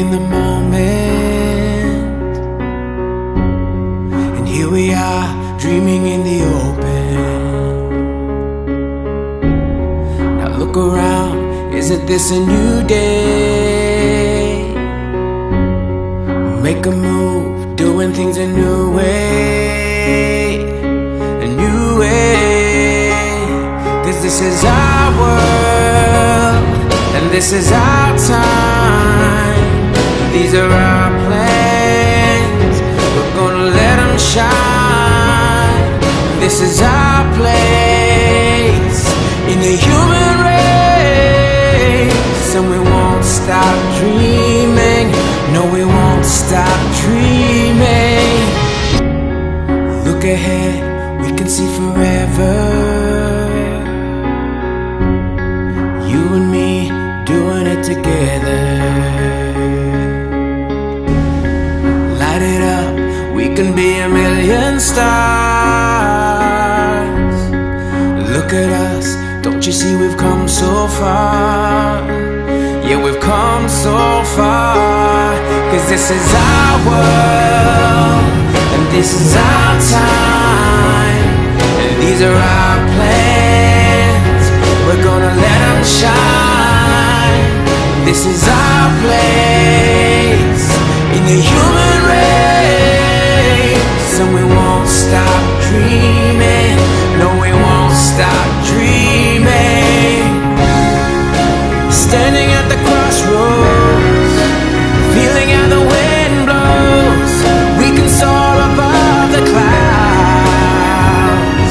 in the moment. And here we are, dreaming in the open. Now look around, isn't this a new day? Make a move, doing things a new way. A new way. 'Cause this is our world, and this is our time. These are our plans, we're gonna let them shine. This is our place in the human race, and we won't stop dreaming. No, we won't stop dreaming. Look ahead, we can see forever. You and me doing it together. Light it up, we can be a million stars. Look at us, don't you see we've come so far? Yeah, we've come so far. 'Cause this is our world, and this is our time. And these are our plans, we're gonna let them shine. This is our place in the human race, and we won't stop dreaming. No, we won't stop dreaming. Standing at the crossroads, feeling how the wind blows, we can soar above the clouds.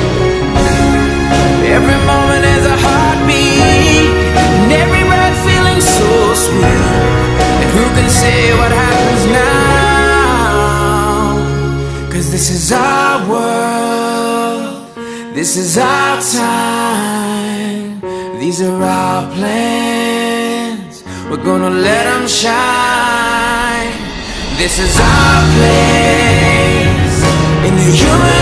Every moment is a heartbeat, and every breath feeling so sweet. And who can say what happens now? 'Cause this is our world, this is our time. These are our plans, we're gonna let them shine. This is our place in the human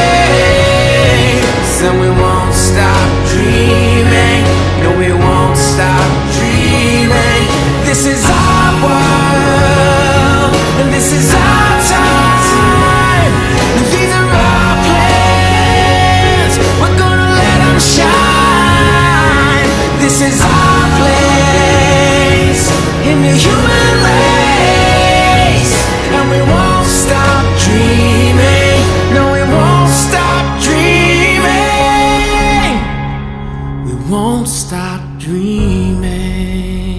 race, and we won't stop dreaming. No, we won't stop dreaming. This is our world, and this is our time. And these are our plans, we're gonna let them shine. This is our place in the human race, and we won't stop dreaming. No, we won't stop dreaming. We won't stop dreaming.